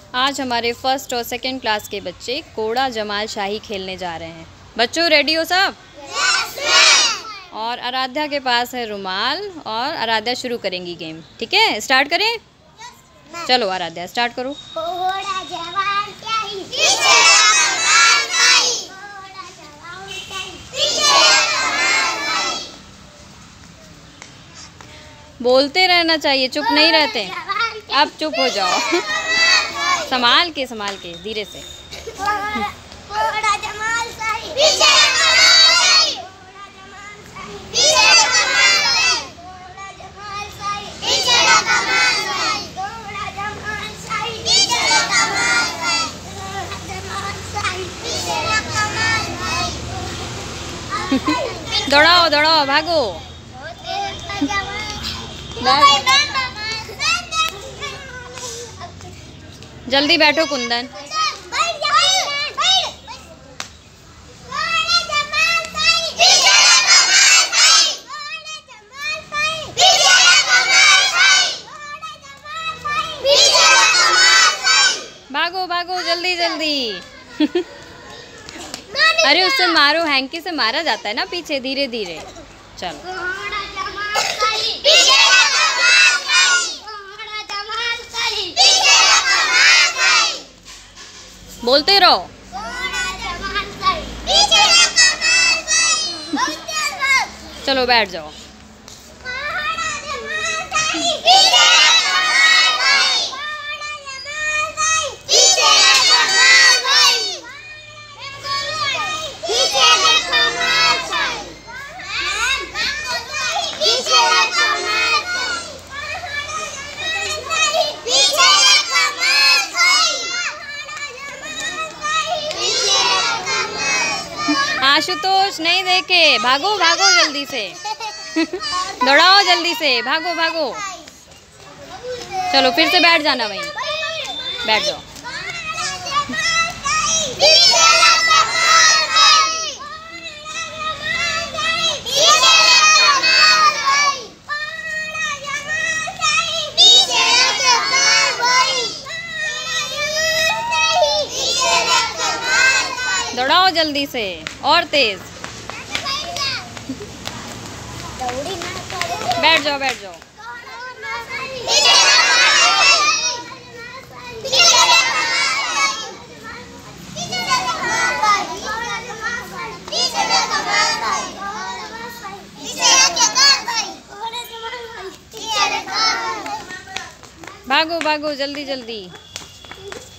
आज हमारे फर्स्ट और सेकंड क्लास के बच्चे कोड़ा जमाल शाही खेलने जा रहे हैं। बच्चों रेडी हो सब? यस। और आराध्या के पास है रुमाल और आराध्या शुरू करेंगी गेम। ठीक है, स्टार्ट करें? चलो आराध्या स्टार्ट करो। कोड़ा जमाल शाही बोलते रहना चाहिए, चुप नहीं रहते। अब चुप हो जाओ। संभाल के धीरे से। कोड़ा जमाल शाही दौड़ाओ दौड़ाओ, भागो। जल्दी बैठो कुंदन। भागो भागो जल्दी जल्दी। अरे उससे मारो, हैंकी से मारा जाता है ना पीछे, धीरे धीरे। चलो बोलते रहो। चलो बैठ जाओ। आशुतोष नहीं देखे, भागो भागो जल्दी से। दौड़ाओ जल्दी से, भागो भागो। चलो फिर से बैठ जाना वहीं, बैठ जाओ। दौड़ाओ जल्दी से और तेज। बैठ जाओ बैठ जाओ। भागो भागो जल्दी जल्दी।